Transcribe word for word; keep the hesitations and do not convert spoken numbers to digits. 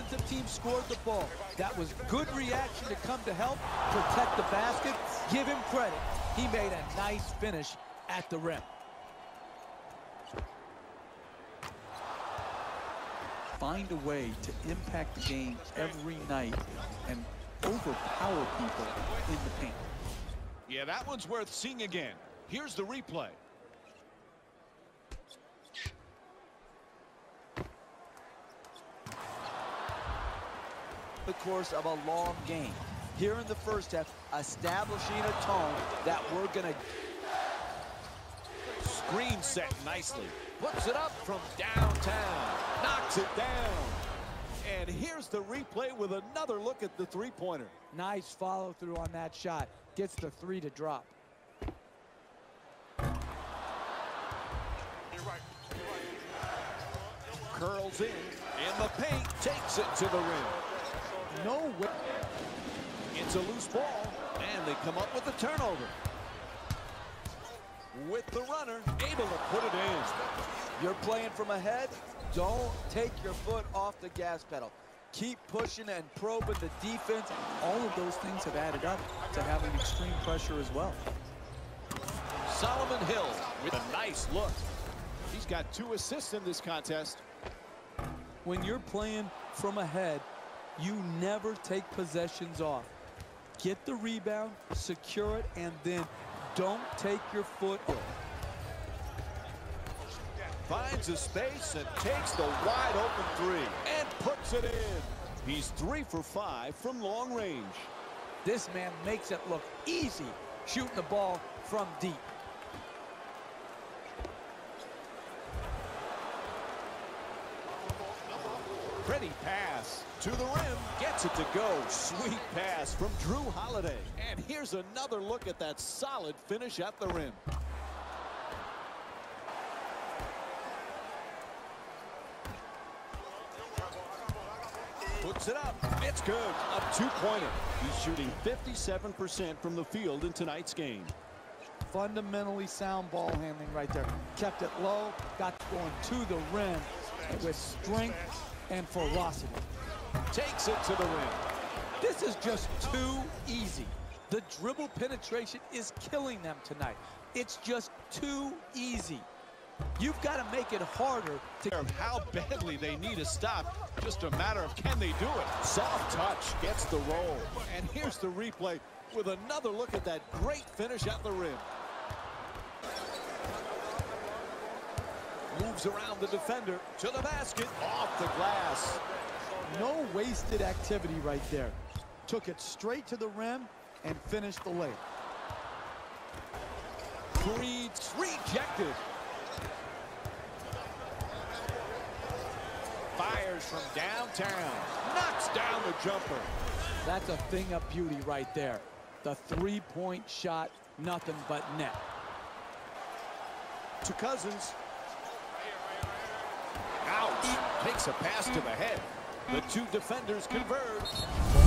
offensive team scored the ball. That was good reaction to come to help, protect the basket. Give him credit. He made a nice finish at the rim. Find a way to impact the game every night and overpower people in the paint. Yeah, that one's worth seeing again. Here's the replay. The course of a long game. Here in the first half, establishing a tone that we're going to... Screen set nicely. Puts it up from downtown. Knocks it down. And here's the replay with another look at the three-pointer. Nice follow-through on that shot. Gets the three to drop. Curls in. In the paint. Takes it to the rim. No way. It's a loose ball. And they come up with a turnover. With the runner, able to put it in. You're playing from ahead. Don't take your foot off the gas pedal. Keep pushing and probing the defense. All of those things have added up to having extreme pressure as well. Solomon Hill with a nice look. He's got two assists in this contest. When you're playing from ahead, you never take possessions off. Get the rebound, secure it, and then don't take your foot off. Finds a space and takes the wide open three and puts it in. He's three for five from long range. This man makes it look easy shooting the ball from deep. Pretty pass to the rim, gets it to go. Sweet pass from Drew Holiday. And here's another look at that solid finish at the rim. Puts it up. It's good. A two-pointer. He's shooting fifty-seven percent from the field in tonight's game. Fundamentally sound ball handling right there. Kept it low, got going to the rim with strength and ferocity. Takes it to the rim. This is just too easy. The dribble penetration is killing them tonight. It's just too easy. You've got to make it harder to... How badly they need a stop. Just a matter of can they do it. Soft touch gets the roll. And here's the replay with another look at that great finish at the rim. Moves around the defender to the basket, off the glass. No wasted activity right there. Took it straight to the rim and finished the layup. Creed's rejected. Fires from downtown. Knocks down the jumper. That's a thing of beauty right there. The three-point shot, nothing but net. To Cousins. Ouch. Takes a pass to the head. The two defenders converge.